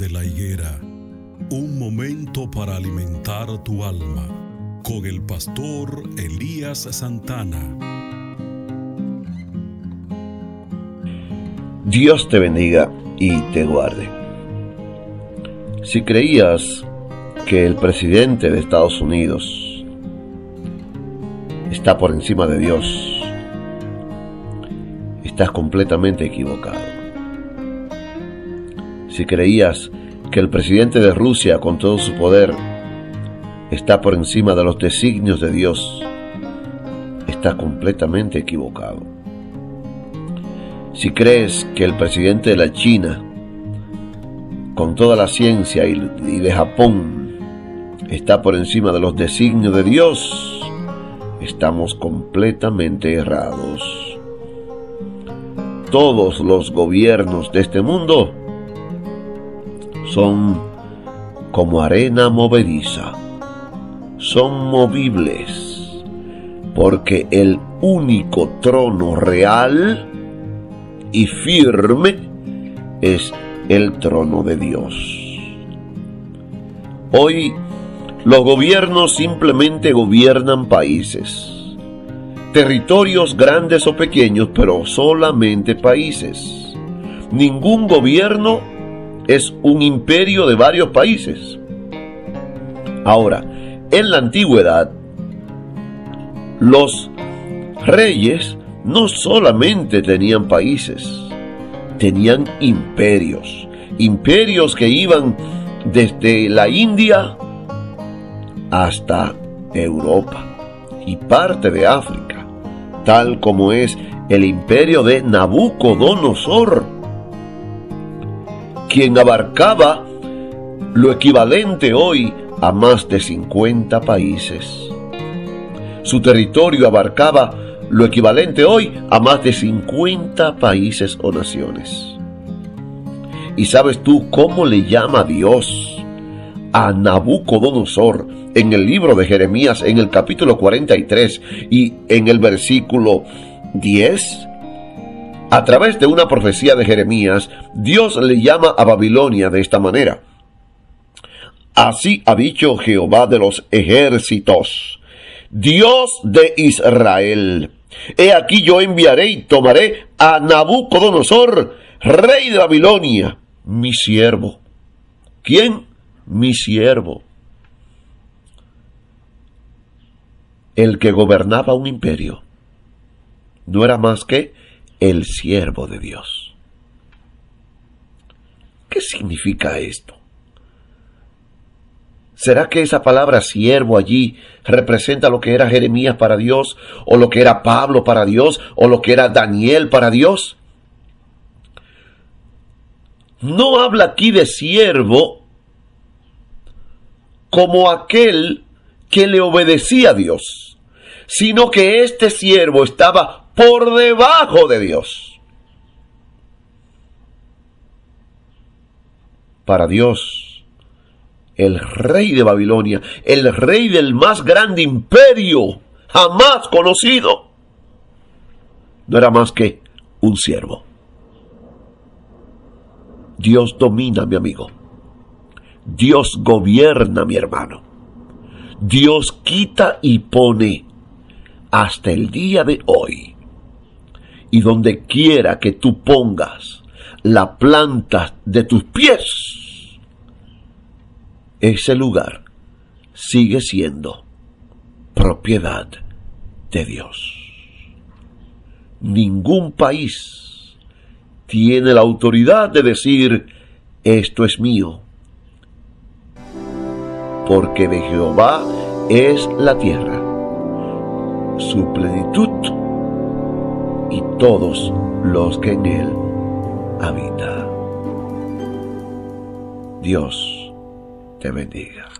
la higuera. Un momento para alimentar tu alma. Con el pastor Elías Santana. Dios te bendiga y te guarde. Si creías que el presidente de Estados Unidos está por encima de Dios, estás completamente equivocado. Si creías que el presidente de Rusia, con todo su poder, está por encima de los designios de Dios, estás completamente equivocado. Si crees que el presidente de la China, con toda la ciencia y de Japón, está por encima de los designios de Dios, estamos completamente errados. Todos los gobiernos de este mundo son como arena movediza, son movibles, porque el único trono real y firme es el trono de Dios. Hoy los gobiernos simplemente gobiernan países, territorios grandes o pequeños, pero solamente países. Ningún gobierno es un imperio de varios países. Ahora, en la antigüedad, los reyes no solamente tenían países, tenían imperios. Imperios que iban desde la India hasta Europa y parte de África, tal como es el imperio de Nabucodonosor, quien abarcaba lo equivalente hoy a más de 50 países. Su territorio abarcaba lo equivalente hoy a más de 50 países o naciones. ¿Y sabes tú cómo le llama Dios a Nabucodonosor en el libro de Jeremías, en el capítulo 43 y en el versículo 10? A través de una profecía de Jeremías, Dios le llama a Babilonia de esta manera: así ha dicho Jehová de los ejércitos, Dios de Israel: he aquí yo enviaré y tomaré a Nabucodonosor, rey de Babilonia, mi siervo. ¿Quién? Mi siervo. El que gobernaba un imperio no era más que el siervo de Dios. ¿Qué significa esto? ¿Será que esa palabra siervo allí representa lo que era Jeremías para Dios, o lo que era Pablo para Dios, o lo que era Daniel para Dios? No habla aquí de siervo como aquel que le obedecía a Dios, sino que este siervo estaba por debajo de Dios. Para Dios, el rey de Babilonia, el rey del más grande imperio jamás conocido, no era más que un siervo. Dios domina, mi amigo. Dios gobierna, mi hermano. Dios quita y pone hasta el día de hoy. Y donde quiera que tú pongas la planta de tus pies, ese lugar sigue siendo propiedad de Dios. Ningún país tiene la autoridad de decir: esto es mío, porque de Jehová es la tierra, su plenitud y todos los que en él habitan. Dios te bendiga.